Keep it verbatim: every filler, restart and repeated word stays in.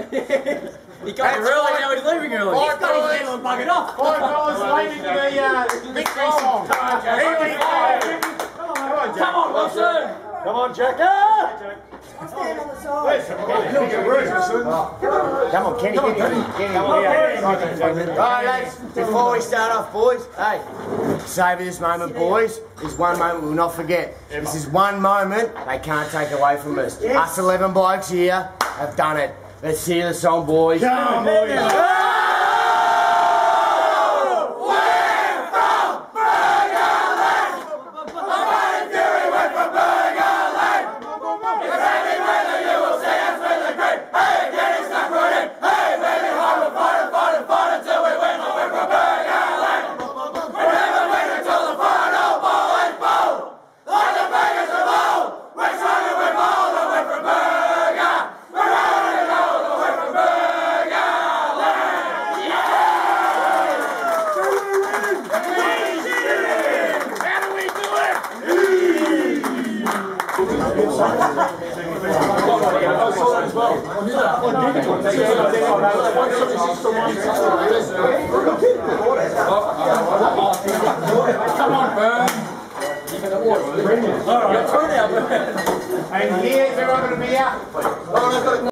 He got here early, now he's leaving early. Five dollars. He's getting buggered off. Five dollars waiting for the uh, victory song. Come on, Wilson. Come on, Jack. Stand on the side. Come on, Kenny, Kenny, Kenny. Right, lads, before we start off, boys, hey, savour this moment, boys. This one moment we'll not forget. This is one moment they can't take away from us. Us eleven blokes here have done it. Let's hear the song, boys. Come on, boys. Come on, Burn. All right. Turn out, Burn. And here's everyone going to be out.